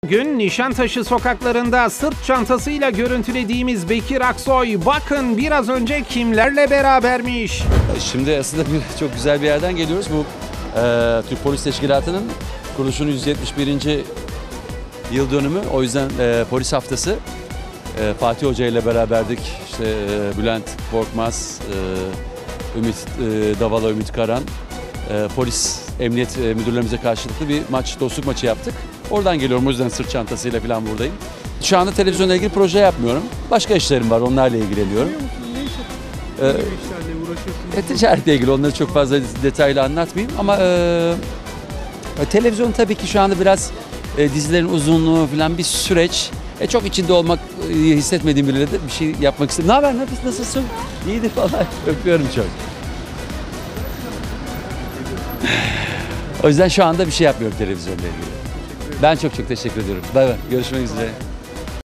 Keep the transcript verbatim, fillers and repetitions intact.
Gün Nişantaşı sokaklarında sırt çantasıyla görüntülediğimiz Bekir Aksoy, bakın biraz önce kimlerle berabermiş. Şimdi aslında bir, çok güzel bir yerden geliyoruz. Bu e, Türk Polis Teşkilatı'nın kuruluşunun yüz yetmiş birinci yıl dönümü. O yüzden e, polis haftası. E, Fatih Hoca ile beraberdik. İşte e, Bülent Korkmaz, e, Ümit e, Davala, Ümit Karan, e, polis emniyet e, müdürlerimize karşılıklı bir maç, dostluk maçı yaptık. Oradan geliyorum, o yüzden sırt çantasıyla falan buradayım. Şu anda televizyonla ilgili proje yapmıyorum. Başka işlerim var, onlarla ilgileniyorum. Ne iş, Ee, ne gibi işlerle uğraşıyorsunuz? e, ticaretle ilgili onları çok fazla detaylı anlatmayayım ama e, e, televizyon tabii ki şu anda biraz e, dizilerin uzunluğu falan bir süreç. E, çok içinde olmak e, hissetmediğim biriyle de bir şey yapmak istedim. Ne haber, nasılsın, nasılsın? İyidir vallahi, öpüyorum çok. O yüzden şu anda bir şey yapmıyorum televizyonla ilgili. Ben çok çok teşekkür ediyorum. Bay bay, görüşmek üzere.